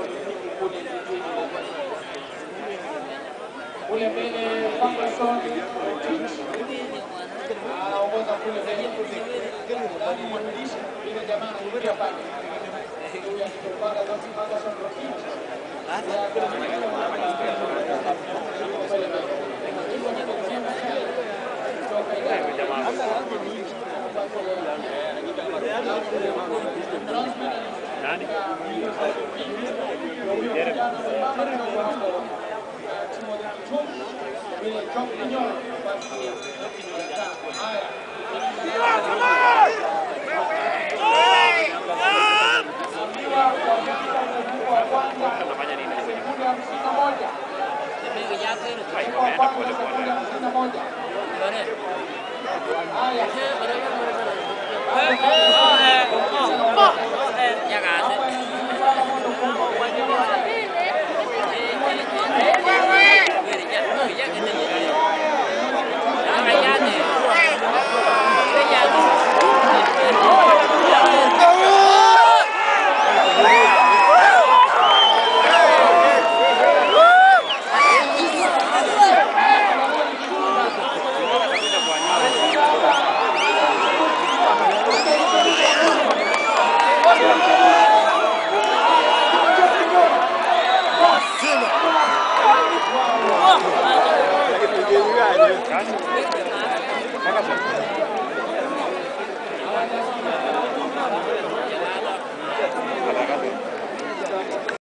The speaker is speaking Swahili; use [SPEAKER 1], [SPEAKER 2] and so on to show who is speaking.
[SPEAKER 1] Kule mbele Ferguson Cheruiyot anaongoza kule mbele. Ndani mwandishi ile jamaa anaingia pale. Huyu akipanga zote Ferguson Cheruiyot.
[SPEAKER 2] Gracias.